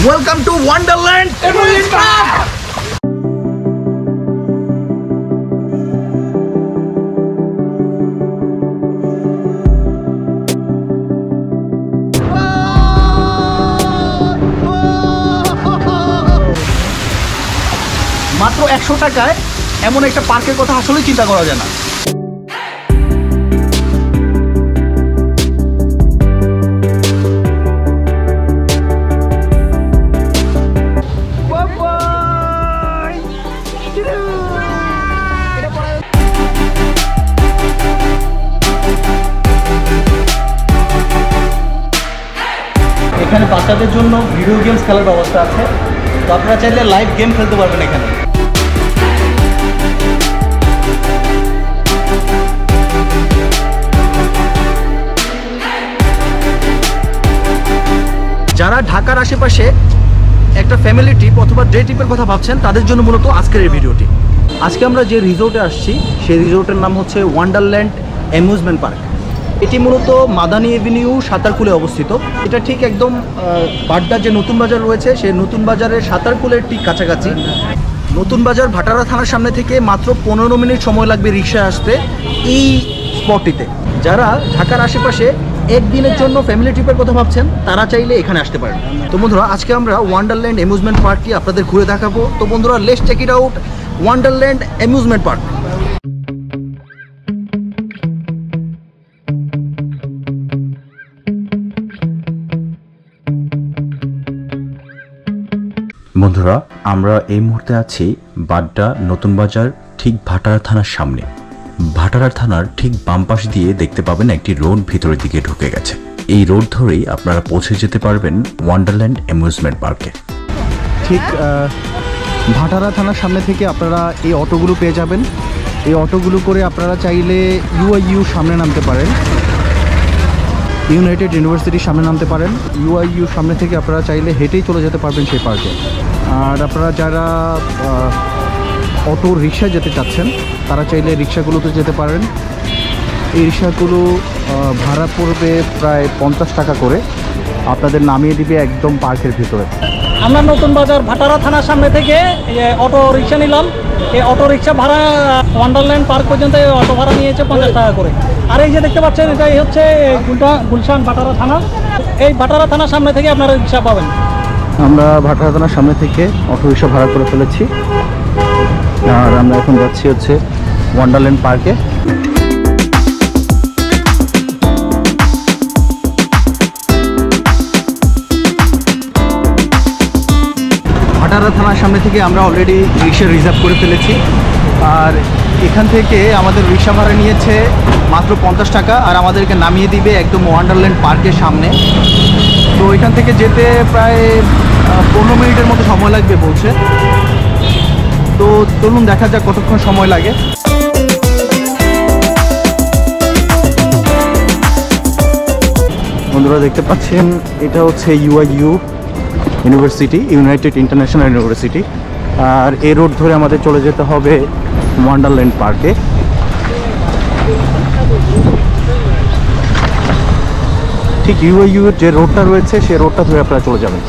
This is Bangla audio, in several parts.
Welcome to Wonderland Amusement Park. মাত্র 100 টাকায় এমন একটা পার্কের কথা আসলে চিন্তা করা যায় না। এখানে বাচ্চাদের জন্য ভিডিও গেমস খেলার ব্যবস্থা আছে, তো আপনারা চাইলে লাইভ গেম খেলতে পারবেন এখানে। যারা ঢাকার আশেপাশে একটা ফ্যামিলি ট্রিপ অথবা ডে ট্রিপের কথা ভাবছেন তাদের জন্য মূলত আজকের এই ভিডিওটি। আজকে আমরা যে রিসোর্টে আসছি সেই রিসোর্টের নাম হচ্ছে ওয়ান্ডারল্যান্ড অ্যামিউজমেন্ট পার্ক। এটি মূলত মাদানী এভিনিউ সাঁতারকুলে অবস্থিত। এটা ঠিক একদম বাড্ডার যে নতুন বাজার রয়েছে সেই নতুন বাজারের সাঁতারকুলের ঠিক কাছাকাছি। নতুন বাজার ভাটারা থানার সামনে থেকে মাত্র 15 মিনিট সময় লাগবে রিক্সায় আসতে এই স্পটটিতে। যারা ঢাকার আশেপাশে একদিনের জন্য ফ্যামিলি ট্রিপের কথা ভাবছেন তারা চাইলে এখানে আসতে পারেন। তো বন্ধুরা, আজকে আমরা ওয়ান্ডারল্যান্ড অ্যামিউজমেন্ট পার্কটি আপনাদের ঘুরে দেখাবো। তো বন্ধুরা, let's check it out Wonderland amusement park. বন্ধুরা, আমরা এই মুহূর্তে আছি বাড্ডা নতুন বাজার ঠিক ভাটারা থানার সামনে। ভাটারা থানার ঠিক বাম পাশ দিয়ে দেখতে পাবেন একটি রোড ভিতরের দিকে ঢুকে গেছে। এই রোড ধরেই আপনারা পৌঁছে যেতে পারবেন ওয়ান্ডারল্যান্ড অ্যামিউজমেন্ট পার্কে। ঠিক ভাটারা থানার সামনে থেকে আপনারা এই অটোগুলো পেয়ে যাবেন। এই অটোগুলো করে আপনারা চাইলে ইউআইইউ সামনে নামতে পারেন, ইউনাইটেড ইউনিভার্সিটির সামনে নামতে পারেন। ইউআইইউ সামনে থেকে আপনারা চাইলে হেঁটেই চলে যেতে পারবেন সেই পার্কে। আর আপনারা যারা অটো রিক্সায় যেতে চাচ্ছেন তারা চাইলে রিক্সাগুলোতে যেতে পারেন। এই রিক্সাগুলো ভাড়া পড়বে প্রায় 50 টাকা করে, আপনাদের নামিয়ে দিবে একদম পার্কের ভিতরে। আমরা নতুন বাজার ভাটারা থানার সামনে থেকে অটো রিক্সা নিলাম। এই অটো রিক্সা ভাড়া ওয়ান্ডারল্যান্ড পার্ক পর্যন্ত অটো ভাড়া নিয়েছে 50 টাকা করে। আর এই যে দেখতে পাচ্ছেন এটাই হচ্ছে গুলশান ভাটারা থানা। এই ভাটারা থানার সামনে থেকে আপনারা রিক্সা পাবেন। আমরা ভাটারা থানার সামনে থেকে অটো রিক্সা ভাড়া করে ফেলেছি আর আমরা এখন যাচ্ছি হচ্ছে ওয়ান্ডারল্যান্ড পার্কে। ভাটারা থানার সামনে থেকে আমরা অলরেডি রিক্সা রিজার্ভ করে ফেলেছি। আর এখান থেকে আমাদের রিক্সা ভাড়া নিয়েছে মাত্র 50 টাকা আর আমাদেরকে নামিয়ে দিবে একদম ওয়ান্ডারল্যান্ড পার্কের সামনে। তো এখান থেকে যেতে প্রায় 15 মিনিটের মতো সময় লাগবে বলছে। তো চলুন দেখা যাক কতক্ষণ সময় লাগে। বন্ধুরা, দেখতে পাচ্ছেন এটা হচ্ছে UIU university, united international university. আর এই রোড ধরে আমাদের চলে যেতে হবে ওয়ান্ডারল্যান্ড পার্কে। ঠিক ইউআইইউ এর যে রোডটা রয়েছে সেই রোডটা ধরে আপনারা চলে যাবেন।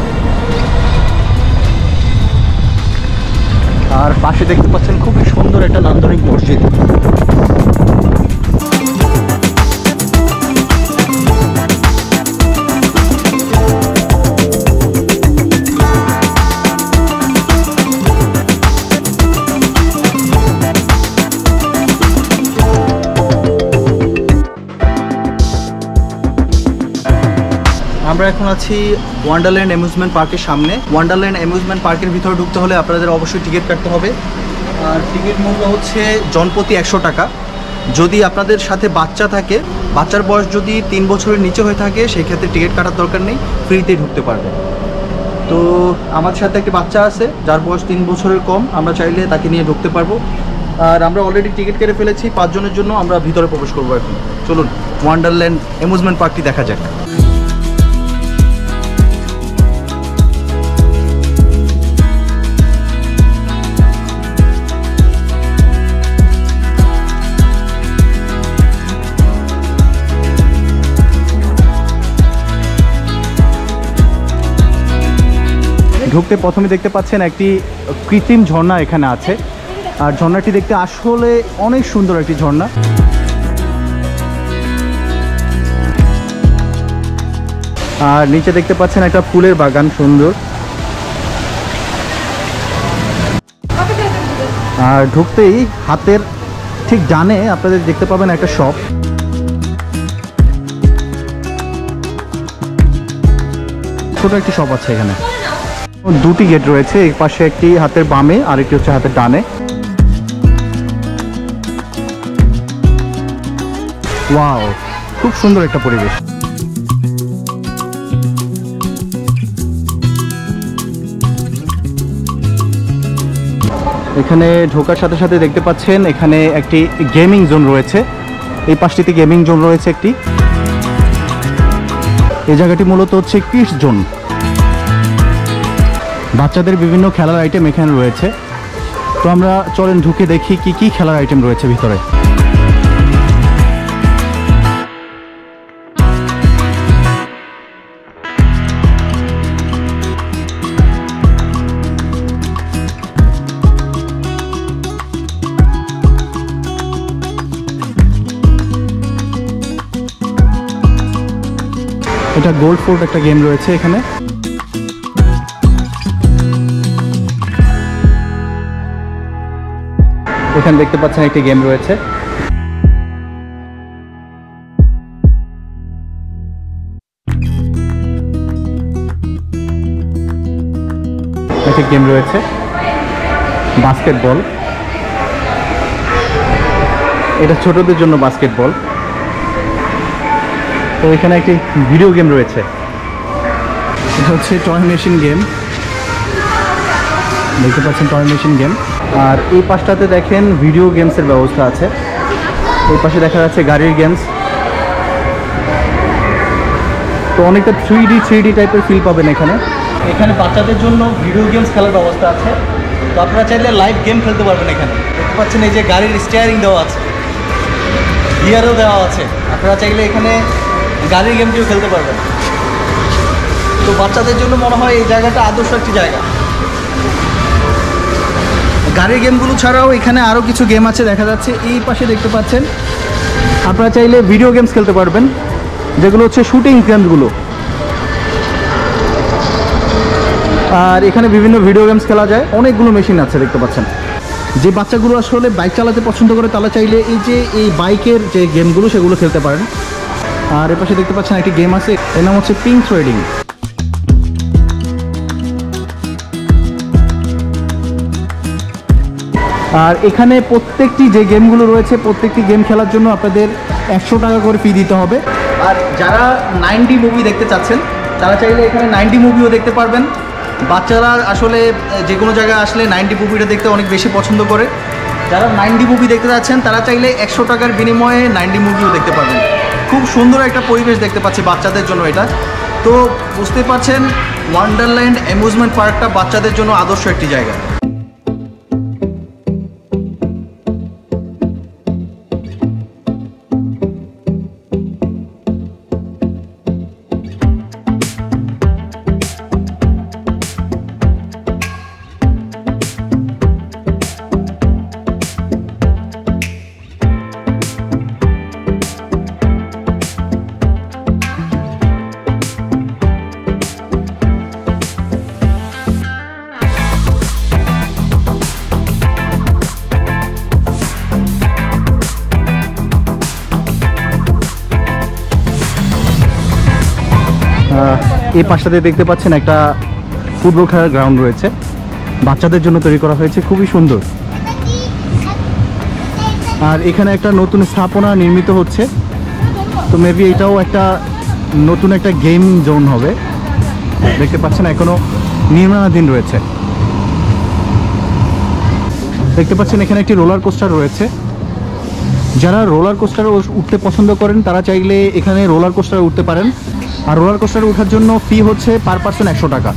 আর পাশে দেখতে পাচ্ছেন খুবই সুন্দর একটা নান্দনিক মসজিদ। আমরা এখন আছি ওয়ান্ডারল্যান্ড অ্যামিউজমেন্ট পার্কের সামনে। ওয়ান্ডারল্যান্ড অ্যামিউজমেন্ট পার্কের ভিতরে ঢুকতে হলে আপনাদের অবশ্যই টিকিট কাটতে হবে। আর টিকিট মূল্য হচ্ছে জনপ্রতি 100 টাকা। যদি আপনাদের সাথে বাচ্চা থাকে, বাচ্চার বয়স যদি 3 বছরের নিচে হয়ে থাকে সেই ক্ষেত্রে টিকিট কাটার দরকার নেই, ফ্রিতেই ঢুকতে পারবে। তো আমাদের সাথে একটি বাচ্চা আছে যার বয়স 3 বছরের কম, আমরা চাইলে তাকে নিয়ে ঢুকতে পারবো। আর আমরা অলরেডি টিকিট কেটে ফেলেছি 5 জনের জন্য। আমরা ভিতরে প্রবেশ করবো এখন। চলুন ওয়ান্ডারল্যান্ড অ্যামিউজমেন্ট পার্কটি দেখা যাক। ঢুকতে প্রথমে দেখতে পাচ্ছেন একটি কৃত্রিম ঝর্ণা এখানে আছে, আর ঝর্ণাটি দেখতে আসলে অনেক সুন্দর একটি ঝর্ণা। আর নিচে দেখতে পাচ্ছেন একটা ফুলের বাগান সুন্দর। আর ঢুকতেই হাতের ঠিক ডানে আপনাদের দেখতে পাবেন একটা শপ। ছোট একটি শপ আছে এখানে। দুটি গেট রয়েছে, এক পাশে একটি হাতের বামে আর একটি হচ্ছে হাতের ডানে। ওয়াও, খুব সুন্দর একটা পরিবেশ। এখানে ঢোকার সাথে সাথে দেখতে পাচ্ছেন এখানে একটি গেমিং জোন রয়েছে। এই পাশটিতে গেমিং জোন রয়েছে একটি। এই জায়গাটি মূলত হচ্ছে কিডস জোন। বাচ্চাদের বিভিন্ন খেলার আইটেম এখানে রয়েছে। তো আমরা চলেন ঢুকে দেখি কি কি খেলার আইটেম রয়েছে ভিতরে। এটা গোল্ড ফোর্ট একটা গেম রয়েছে এখানে। এখানে দেখতে পাচ্ছেন একটি গেম রয়েছে। একটি গেম রয়েছে বাস্কেটবল। এটা ছোটদের জন্য বাস্কেটবল। তো এখানে একটি ভিডিও গেম রয়েছে, এটা হচ্ছে টয় মেশিন গেম। দেখতে পাচ্ছেন টয় মেশিন গেম। আর এই পাশটাতে দেখেন ভিডিও গেমসের ব্যবস্থা আছে। এই পাশে দেখা যাচ্ছে গাড়ির গেমস। তো অনেকটা 3D টাইপের ফিল পাবেন এখানে। এখানে বাচ্চাদের জন্য ভিডিও গেমস খেলার ব্যবস্থা আছে। তো আপনারা চাইলে লাইভ গেম খেলতে পারবেন এখানে। দেখতে পাচ্ছেন এই যে গাড়ির স্টিয়ারিং দেওয়া আছে, গিয়ারও দেওয়া আছে। আপনারা চাইলে এখানে গাড়ির গেমটিও খেলতে পারবেন। তো বাচ্চাদের জন্য মনে হয় এই জায়গাটা আদর্শ একটি জায়গা। গাড়ির গেমগুলো ছাড়াও এখানে আরও কিছু গেম আছে দেখা যাচ্ছে। এই পাশে দেখতে পাচ্ছেন আপনারা চাইলে ভিডিও গেমস খেলতে পারবেন, যেগুলো হচ্ছে শুটিং গেমসগুলো। আর এখানে বিভিন্ন ভিডিও গেমস খেলা যায়। অনেকগুলো মেশিন আছে দেখতে পাচ্ছেন। যে বাচ্চাগুলো আসলে বাইক চালাতে পছন্দ করে তারা চাইলে এই বাইকের যে গেমগুলো সেগুলো খেলতে পারেন। আর এর পাশে দেখতে পাচ্ছেন একটি গেম আছে, এর নাম হচ্ছে পিঙ্ক ট্রেডিং। আর এখানে প্রত্যেকটি যে গেমগুলো রয়েছে প্রত্যেকটি গেম খেলার জন্য আপনাদের 100 টাকা করে ফি দিতে হবে। আর যারা 90 মুভি দেখতে চাচ্ছেন তারা চাইলে এখানে 90 মুভিও দেখতে পারবেন। বাচ্চারা আসলে যে কোনো জায়গায় আসলে 90 মুভিটা দেখতে অনেক বেশি পছন্দ করে। যারা 90 মুভি দেখতে যাচ্ছেন তারা চাইলে 100 টাকার বিনিময়ে 90 মুভিও দেখতে পারবেন। খুব সুন্দর একটা পরিবেশ দেখতে পাচ্ছি বাচ্চাদের জন্য এটা। তো বুঝতে পারছেন ওয়ান্ডারল্যান্ড অ্যামিউজমেন্ট পার্কটা বাচ্চাদের জন্য আদর্শ একটি জায়গা। এই পাশটাতে দেখতে পাচ্ছেন একটা ফুটবল খেলার গ্রাউন্ড রয়েছে, বাচ্চাদের জন্য তৈরি করা হয়েছে, খুবই সুন্দর। আর এখানে একটা নতুন স্থাপনা নির্মিত হচ্ছে, তো মেবি এটাও একটা নতুন একটা গেম জোন হবে। দেখতে পাচ্ছেন এখনো নির্মাণাধীন রয়েছে। দেখতে পাচ্ছেন এখানে একটি রোলার কোস্টার রয়েছে। যারা রোলার কোস্টারে উঠতে পছন্দ করেন তারা চাইলে এখানে রোলার কোস্টারে উঠতে পারেন। আর রোলার কোস্টারে ওঠার জন্য ফি হচ্ছে পার পার্সন 100 টাকা।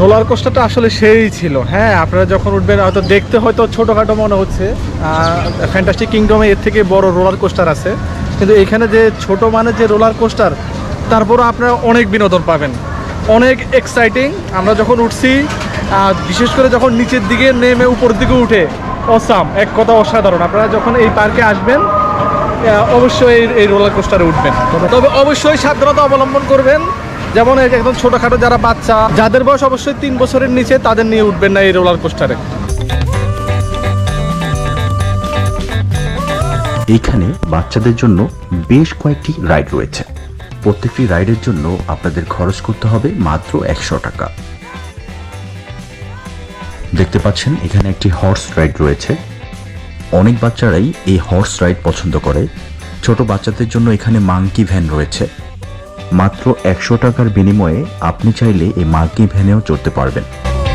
রোলার কোস্টারটা আসলে সেই ছিল। হ্যাঁ, আপনারা যখন উঠবেন হয়তো দেখতে হয়তো ছোটোখাটো মনে হচ্ছে, ফ্যান্টাস্টিক কিংডমে এর থেকে বড় রোলার কোস্টার আছে, কিন্তু এখানে যে ছোট মানের যে রোলার কোস্টার, তারপরও আপনারা অনেক বিনোদন পাবেন, অনেক এক্সাইটিং। আমরা যখন উঠছি, বিশেষ করে যখন নিচের দিকে নেমে উপরের দিকে উঠে, অসাম, এক কথা অসাধারণ। আপনারা যখন এই পার্কে আসবেন অবশ্যই এই রোলার কোস্টারে উঠবেন, তবে অবশ্যই সাবধানতা অবলম্বন করবেন। যেমন এই যে একদম ছোটোখাটো যারা বাচ্চা, যাদের বয়স অবশ্যই 3 বছরের নিচে, তাদের নিয়ে উঠবেন না এই রোলার কোস্টারে। এখানে বাচ্চাদের জন্য বেশ কয়েকটি রাইড রয়েছে। প্রত্যেকটি রাইডের জন্য আপনাদের খরচ করতে হবে মাত্র 100 টাকা। দেখতে পাচ্ছেন এখানে একটি হর্স রাইড রয়েছে। অনেক বাচ্চারাই এই হর্স রাইড পছন্দ করে। ছোট বাচ্চাদের জন্য এখানে মাঙ্কি ভ্যান রয়েছে। মাত্র 100 টাকার বিনিময়ে আপনি চাইলে এই মাঙ্কি ভ্যানেও চড়তে পারবেন।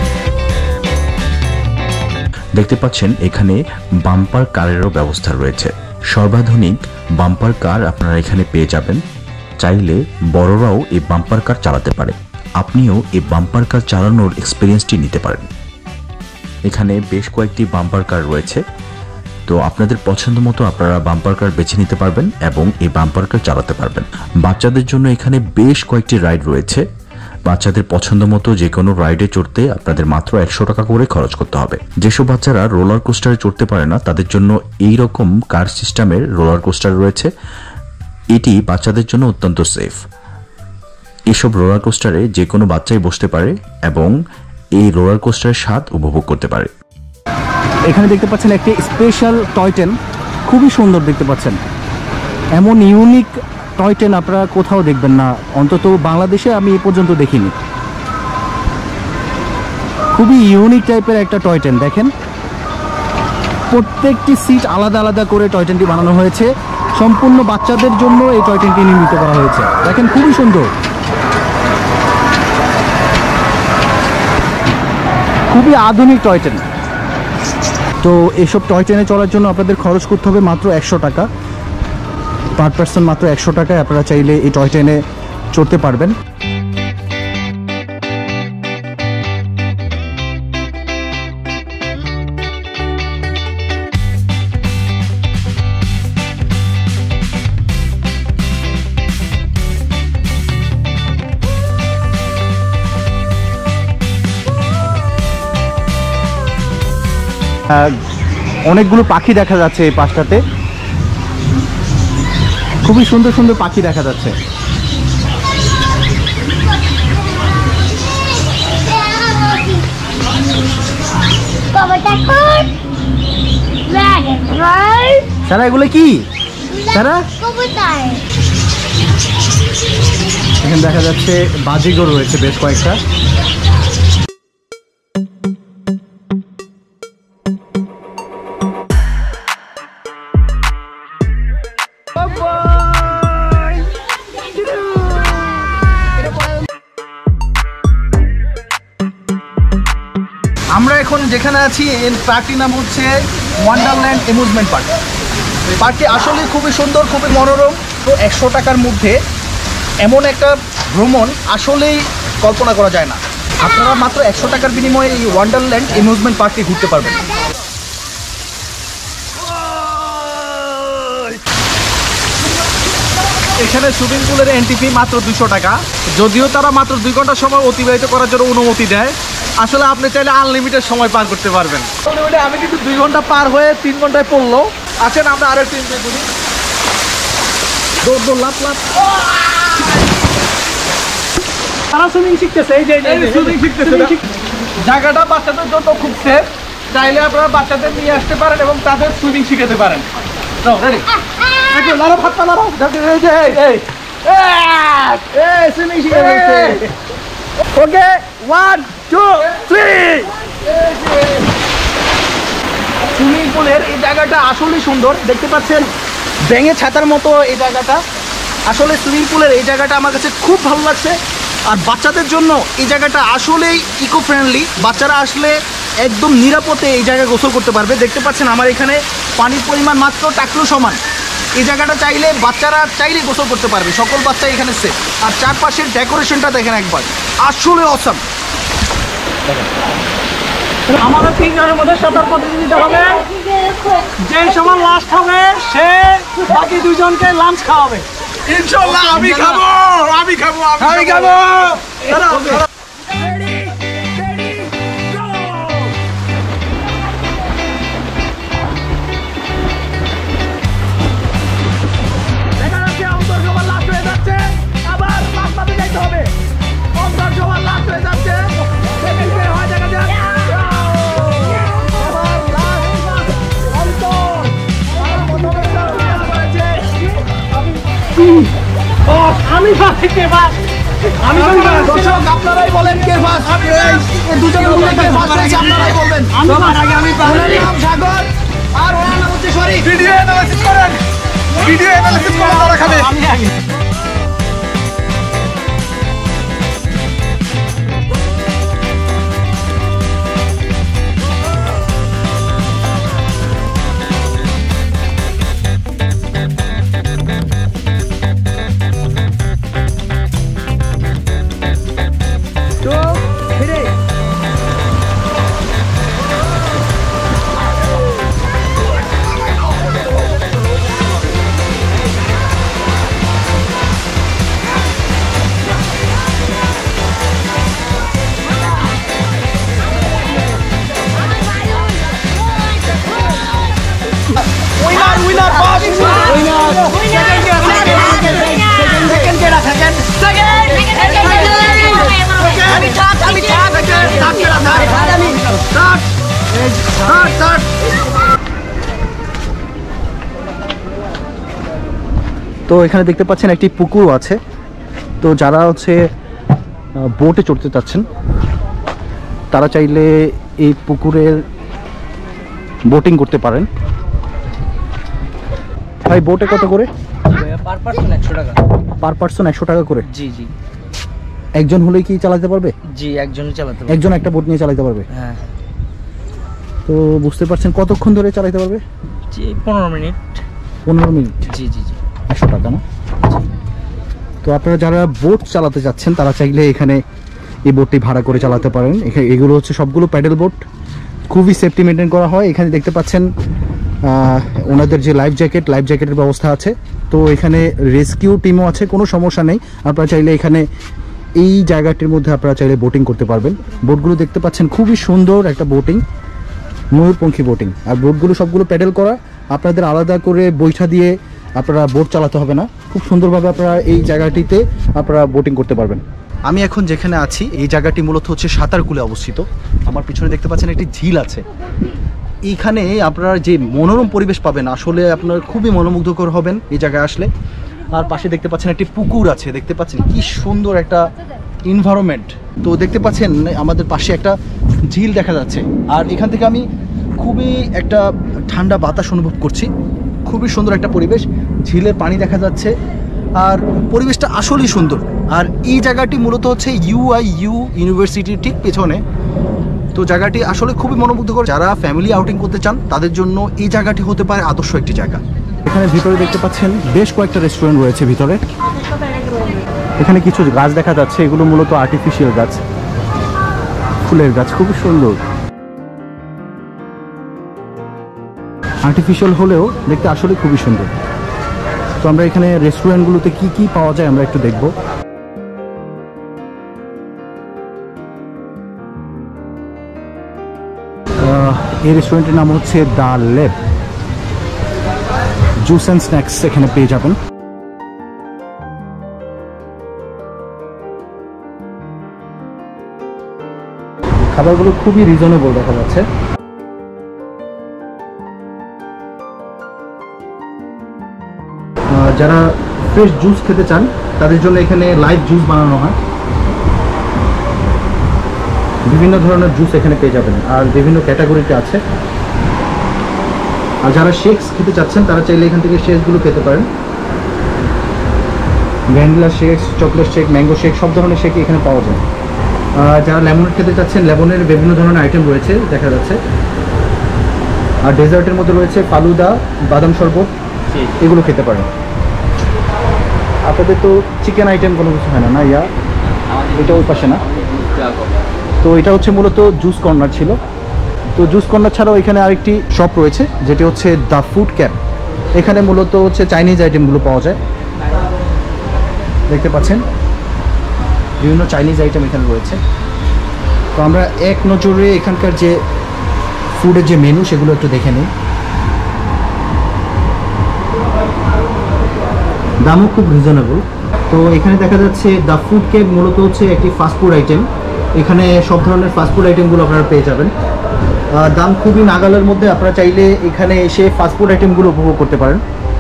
দেখতে পাচ্ছেন এখানে বাম্পার কারেরও ব্যবস্থা রয়েছে। সর্বাধুনিক বাম্পার কার আপনারা এখানে পেয়ে যাবেন। চাইলে বড়রাও এই বাম্পার কার চালাতে পারে। আপনিও এই বাম্পার কার চালানোর এক্সপিরিয়েন্সটি নিতে পারেন। এখানে বেশ কয়েকটি বাম্পার কার রয়েছে, তো আপনাদের পছন্দ মতো আপনারা বাম্পার কার বেছে নিতে পারবেন এবং এই বাম্পার কার চালাতে পারবেন। বাচ্চাদের জন্য এখানে বেশ কয়েকটি রাইড রয়েছে। বাচ্চাদের পছন্দ মতো যে কোনো রাইডে চড়তে আপনাদের মাত্র 100 টাকা করে খরচ করতে হবে। যেসব বাচ্চারা রোলার কোস্টারে চড়তে পারে না, তাদের জন্য এই রকম কার সিস্টেমের রোলার কোস্টার রয়েছে। এটি বাচ্চাদের জন্য অত্যন্ত সেফ। এসব রোলার কোস্টারে যে কোনো বাচ্চাই বসতে পারে এবং এই রোলার কোস্টারের স্বাদ উপভোগ করতে পারে। এখানে দেখতে পাচ্ছেন একটি স্পেশাল টয় ট্রেন, খুবই সুন্দর দেখতে পাচ্ছেন। এমন ইউনিক টয় ট্রেন আপনারা কোথাও দেখবেন না, অন্তত বাংলাদেশে আমি এ পর্যন্ত দেখিনি। খুবই ইউনিক টাইপের একটা টয় ট্রেন। দেখেন প্রত্যেকটি সিট আলাদা আলাদা করে টয় ট্রেনটি বানানো হয়েছে। সম্পূর্ণ বাচ্চাদের জন্য এই টয় ট্রেনটি নির্মিত করা হয়েছে। দেখেন খুবই সুন্দর, খুবই আধুনিক টয় ট্রেন। তো এসব টয় ট্রেনে চলার জন্য আপনাদের খরচ করতে হবে মাত্র 100 টাকা পার পার্সন। মাত্র 100 টাকায় আপনারা চাইলে এই টয় ট্রেনে চড়তে পারবেন। অনেকগুলো পাখি দেখা যাচ্ছে এই পাশটাতে, খুবই সুন্দর সুন্দর পাখি দেখা যাচ্ছে। সারা এগুলো কি সারা? এখানে দেখা যাচ্ছে বাজিগর রয়েছে বেশ কয়েকটা। আমরা এখন যেখানে আছি এই পার্কটির নাম হচ্ছে ওয়ান্ডারল্যান্ড অ্যামিউজমেন্ট পার্ক। পার্কটি আসলে খুবই সুন্দর, খুবই মনোরম। তো 100 টাকার মধ্যে এমন একটা ভ্রমণ আসলেই কল্পনা করা যায় না। আপনারা মাত্র 100 টাকার বিনিময়ে এই ওয়ান্ডারল্যান্ড অ্যামিউজমেন্ট পার্কটি ঘুরতে পারবেন। এখানে সুইমিং পুলের এন্ট্রি ফি মাত্র 200 টাকা, যদিও তারা মাত্র 2 ঘন্টা সময় অতিবাহিত করার জন্য অনুমতি দেয়। আসলে আপনি চাইলে আনলিমিটেড সময় পার করতে পারবেন। আমি কিন্তু 2 ঘন্টা পার হয়ে 3 ঘন্টায় পড়লো। আছেন আমরা আরো একটু এনজয় করি। দৌড় দৌড় লাফ লাফ। তারা সুইমিং শিখতেছে। এই যে সুইমিং শিখতেছে। জায়গাটা বাচ্চাদের জন্য খুব সেফ। চাইলে আপনারা বাচ্চাদের নিয়ে আসতে পারেন এবং তাদের সুইমিং শিখাতে পারেন। রেডি? একটু লড়ো, হাত পা লড়ো। এই যে এই সুইমিং শিখে গেছে। ওকে 1 2 3। সুইমিং পুলের এই জায়গাটা আসলেই সুন্দর। দেখতে পাচ্ছেন ব্যাঙে ছাতার মতো এই জায়গাটা। আসলে সুইমিং পুলের এই জায়গাটা আমার কাছে খুব ভালো লাগছে। আর বাচ্চাদের জন্য এই জায়গাটা আসলেই ইকো ফ্রেন্ডলি। বাচ্চারা আসলে একদম নিরাপদে এই জায়গায় গোসল করতে পারবে। দেখতে পাচ্ছেন আমার এখানে পানির পরিমাণ মাত্র টাকলু সমান। এই জায়গাটা চাইলে বাচ্চারা চাইলে গোসল করতে পারবে, সকল বাচ্চা এখানে সেফ। আর চারপাশের ডেকোরেশনটা দেখেন একবার, আসলে অসাম। আমাদের তিনজনের মধ্যে সাঁতার প্রতিযোগিতা হবে, যে সময় লাস্ট হবে সে বাকি দুজনকে লাঞ্চ খাওয়াবে। ইনশাআল্লাহ আমি খাবো। আমি ফার্স্ট, দর্শক আপনারাই বলেন কে ফার্স্ট, এই দুজনের মধ্যে কে ফার্স্ট হয়েছে আপনারাই বলবেন। সবার আগে আমি ওনার নাম সাগর আর ওনার নাম হচ্ছে শরীফ। ভিডিও অ্যানালাইসিস করেন তারা খাবে। আমি আগে। তো এখানে দেখতে পাচ্ছেন একটি পুকুর আছে। তো যারা হচ্ছে বোটে চড়তে চাচ্ছেন তারা চাইলে এই পুকুরের বোটিং করতে পারেন। ভাই বোটে কত করে? পার পার্সন 100 টাকা। পার পার্সন 100 টাকা করে? জি জি একজন হলেই কি চালাতে পারবে? জি, একজনই চালাতে পারবে। একজন একটা বোট নিয়ে চালাতে পারবে? হ্যাঁ। তো বুঝতে পারছেন কতক্ষণ ধরে চালাতে পারবে? জি 15 মিনিট। 15 মিনিট? জি জি জি। 100 টাকা না? তো আপনারা যারা বোট চালাতে যাচ্ছেন তারা চাইলে এখানে এই বোটটি ভাড়া করে চালাতে পারেন। এগুলো হচ্ছে সবগুলো প্যাডেল বোট, খুবই সেফটি মেনটেন করা হয়। এখানে দেখতে পাচ্ছেন ওনাদের যে লাইফ জ্যাকেটের ব্যবস্থা আছে। তো এখানে রেস্কিউ টিমও আছে, কোনো সমস্যা নেই। আপনারা চাইলে এখানে এই জায়গাটির মধ্যে আপনারা চাইলে বোটিং করতে পারবেন। বোটগুলো দেখতে পাচ্ছেন খুবই সুন্দর একটা বোটিং, ময়ূরপঙ্খী বোটিং। আর বোটগুলো সবগুলো প্যাডেল করা, আপনাদের আলাদা করে বৈঠা দিয়ে আপনারা বোট চালাতে হবে না। খুব সুন্দরভাবে আপনারা এই জায়গাটিতে আপনারা বোটিং করতে পারবেন। আমি এখন যেখানে আছি এই জায়গাটি মূলত হচ্ছে সাঁতারকুলে অবস্থিত। আমার পিছনে দেখতে পাচ্ছেন একটি ঝিল আছে। এইখানে আপনারা যে মনোরম পরিবেশ পাবেন, আসলে আপনারা খুবই মনোমুগ্ধকর হবেন এই জায়গায় আসলে। আর পাশে দেখতে পাচ্ছেন একটি পুকুর আছে, দেখতে পাচ্ছেন কি সুন্দর একটা এনভায়রনমেন্ট। তো দেখতে পাচ্ছেন আমাদের পাশে একটা ঝিল দেখা যাচ্ছে। আর এখান থেকে আমি খুবই একটা ঠান্ডা বাতাস অনুভব করছি, খুবই সুন্দর একটা পরিবেশ। ঝিলের পানি দেখা যাচ্ছে আর পরিবেশটা আসলেই সুন্দর। আর এই জায়গাটি মূলত হচ্ছে ইউআইইউ ইউনিভার্সিটির ঠিক পেছনে। তো জায়গাটি আসলে খুবই মনোমুগ্ধকর। যারা ফ্যামিলি আউটিং করতে চান তাদের জন্য এই জায়গাটি হতে পারে আদর্শ একটি জায়গা। এখানে ভিতরে দেখতে পাচ্ছেন বেশ কয়েকটা রেস্টুরেন্ট রয়েছে ভিতরে। এখানে কিছু গাছ দেখা যাচ্ছে, এগুলো মূলত আর্টিফিশিয়াল গাছ, ফুলের গাছ, খুবই সুন্দর। আর্টিফিশিয়াল হলেও দেখতে আসলে খুবই সুন্দর। তো আমরা এখানে রেস্টুরেন্টগুলোতে কি কি পাওয়া যায় আমরা একটু দেখব। এই রেস্টুরেন্টের নাম হচ্ছে the Leb. Juice and snacks এখানে পেয়ে যাবেন। খাবারগুলো খুবই রিজনেবল দেখা যাচ্ছে। যারা ফ্রেশ জুস খেতে চান তাদের জন্য এখানে লাইভ জুস বানানো হয়। বিভিন্ন ধরনের জুস এখানে পেয়ে যাবেন আর বিভিন্ন ক্যাটাগরিতে আছে। আর যারা শেকস খেতে চাচ্ছেন তারা চাইলে এখান থেকে শেকসগুলো পেতে পারেন। Vanilla shake, chocolate shake, mango shake, সব ধরনের শেক এখানে পাওয়া যায়। যারা লেমন খেতে চাচ্ছেন লেমনের বিভিন্ন ধরনের আইটেম রয়েছে দেখা যাচ্ছে। আর ডেজার্টের মধ্যে রয়েছে ফালুদা, বাদাম শরবত, এগুলো খেতে পারেন। আপনাদের তো চিকেন আইটেম কোনো কিছু হয় না, না ইয়া? এটা ওই পাশে না? তো এটা হচ্ছে মূলত জুস কর্নার ছিল। তো জুস কর্নার ছাড়াও এখানে আরেকটি শপ রয়েছে যেটি হচ্ছে দ্য ফুড ক্যাম্প। এখানে মূলত হচ্ছে চাইনিজ আইটেমগুলো পাওয়া যায়, দেখতে পাচ্ছেন বিভিন্ন চাইনিজ আইটেম এখানে রয়েছে। তো আমরা এক নজরে এখানকার যে ফুডের যে মেনু সেগুলো একটু দেখে নিই। দামও খুব রিজনেবল। তো এখানে দেখা যাচ্ছে দ্য ফুড ক্যাম্প মূলত হচ্ছে একটি ফাস্টফুড আইটেম। এখানে সব ধরনের ফাস্টফুড আইটেমগুলো আপনারা পেয়ে যাবেন। দাম খুবই নাগালের মধ্যে, আপনারা চাইলে এখানে এসে ফাস্টফুড আইটেমগুলো উপভোগ করতে পারেন।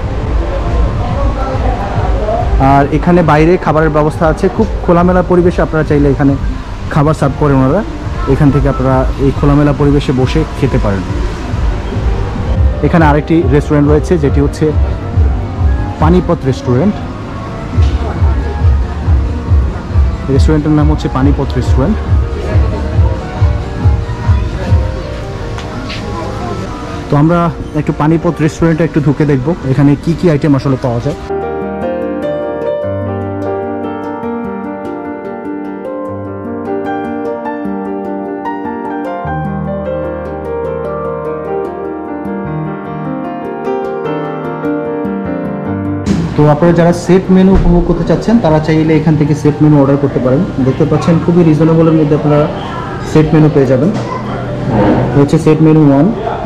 আর এখানে বাইরে খাবারের ব্যবস্থা আছে, খুব খোলামেলা পরিবেশে আপনারা চাইলে এখানে খাবার সার্ভ করেন ওনারা। এখান থেকে আপনারা এই খোলামেলা পরিবেশে বসে খেতে পারেন। এখানে আরেকটি রেস্টুরেন্ট রয়েছে যেটি হচ্ছে পানিপথ রেস্টুরেন্ট। রেস্টুরেন্টের নাম হচ্ছে পানিপথ রেস্টুরেন্ট। তো আমরা একটু পানিপথ রেস্টুরেন্টে একটু ঢুকে দেখব এখানে কি কি আইটেম আসলে পাওয়া যায়। তো আপনারা যারা সেট মেনু উপভোগ করতে চাচ্ছেন তারা চাইলে এখান থেকে সেট মেনু অর্ডার করতে পারেন। দেখতে পাচ্ছেন খুবই রিজনেবলের মধ্যে আপনারা সেট মেনু পেয়ে যাবেন। হচ্ছে সেট মেনু 1,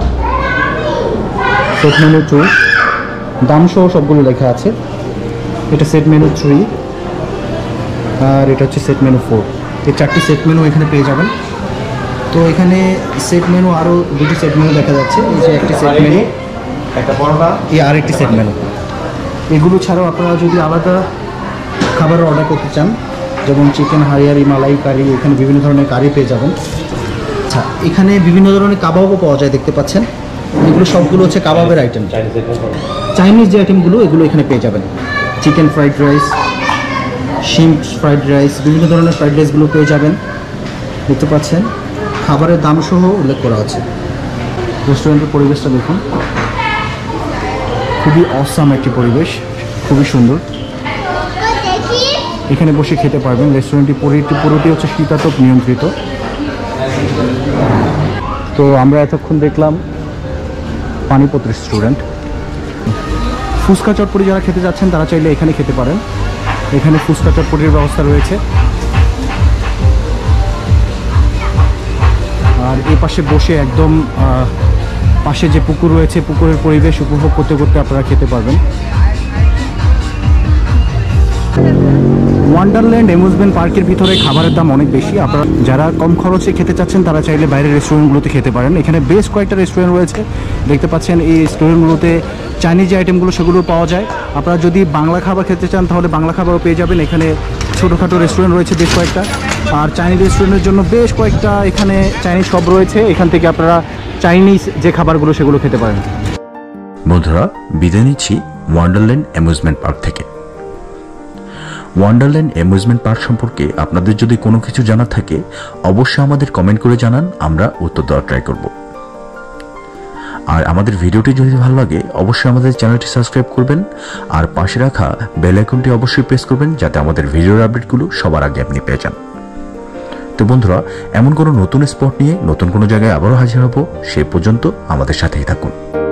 সেট মেনু 2, দাম সহ সবগুলো লেখা আছে। এটা সেট মেনু 3 আর এটা হচ্ছে সেট মেনু 4। এই 4টি সেট মেনু এখানে পেয়ে যাবেন। তো এখানে সেট মেনু আরও 2টি সেট মেনু দেখা যাচ্ছে। এই যে একটি সেট মেনু, একটা পরোটা, এই আরেকটি সেট মেনু। এগুলো ছাড়াও আপনারা যদি আলাদা খাবার অর্ডার করতে চান, যেমন চিকেন হারিয়ারি, মালাই কারি, এখানে বিভিন্ন ধরনের কারি পেয়ে যাবেন। আচ্ছা, এখানে বিভিন্ন ধরনের কাবাবও পাওয়া যায়, দেখতে পাচ্ছেন এগুলো সবগুলো হচ্ছে কাবাবের আইটেম। চাইনিজ যে আইটেমগুলো এগুলো এখানে পেয়ে যাবেন। Chicken fried rice, shrimp fried rice, বিভিন্ন ধরনের ফ্রাইড রাইসগুলো পেয়ে যাবেন। দেখতে পাচ্ছেন খাবারের দাম সহ উল্লেখ করা আছে। রেস্টুরেন্টের পরিবেশটা দেখুন, খুবই অসাম একটি পরিবেশ, খুবই সুন্দর। এখানে বসে খেতে পারবেন। রেস্টুরেন্টটি পুরোটি হচ্ছে শীতাতপ নিয়ন্ত্রিত। তো আমরা এতক্ষণ দেখলাম পানিপথ রেস্টুরেন্ট। ফুচকা চটপটি যারা খেতে যাচ্ছেন তারা চাইলে এখানে খেতে পারেন। এখানে ফুচকা চটপটির ব্যবস্থা রয়েছে। আর এই পাশে বসে একদম পাশে যে পুকুর রয়েছে, পুকুরের পরিবেশ উপভোগ করতে করতে আপনারা খেতে পারবেন। ওয়ান্ডারল্যান্ড অ্যামিউজমেন্ট পার্কের ভিতরে খাবারের দাম অনেক বেশি। আপনারা যারা কম খরচে খেতে চাচ্ছেন তারা চাইলে বাইরের রেস্টুরেন্টগুলোতে খেতে পারেন। এখানে বেশ কয়েকটা রেস্টুরেন্ট রয়েছে, দেখতে পাচ্ছেন। এই রেস্টুরেন্টগুলোতে চাইনিজ যে আইটেমগুলো সেগুলো পাওয়া যায়। আপনারা যদি বাংলা খাবার খেতে চান তাহলে বাংলা খাবারও পেয়ে যাবেন। এখানে ছোটোখাটো রেস্টুরেন্ট রয়েছে বেশ কয়েকটা। আর চাইনিজ রেস্টুরেন্টের জন্য বেশ কয়েকটা এখানে চাইনিজ শপ রয়েছে। এখান থেকে আপনারা চাইনিজ যে খাবারগুলো সেগুলো খেতে পারেন। বন্ধুরা, বিদায় নিচ্ছি ওয়ান্ডারল্যান্ড অ্যামিউজমেন্ট পার্ক থেকে। ওয়ান্ডারল্যান্ড অ্যামিউজমেন্ট পার্ক সম্পর্কে আপনাদের যদি কোনো কিছু জানার থাকে অবশ্যই আমাদের কমেন্ট করে জানান, আমরা উত্তর দেওয়ার ট্রাই করব। আর আমাদের ভিডিওটি যদি ভালো লাগে অবশ্যই আমাদের চ্যানেলটি সাবস্ক্রাইব করবেন আর পাশে রাখা বেল আইকনটি অবশ্যই প্রেস করবেন যাতে আমাদের ভিডিওর আপডেটগুলো সবার আগে আপনি পেয়ে যান। তো বন্ধুরা, এমন কোনো নতুন স্পট নিয়ে নতুন কোনো জায়গায় আবারও হাজির হব। সে পর্যন্ত আমাদের সাথেই থাকুন।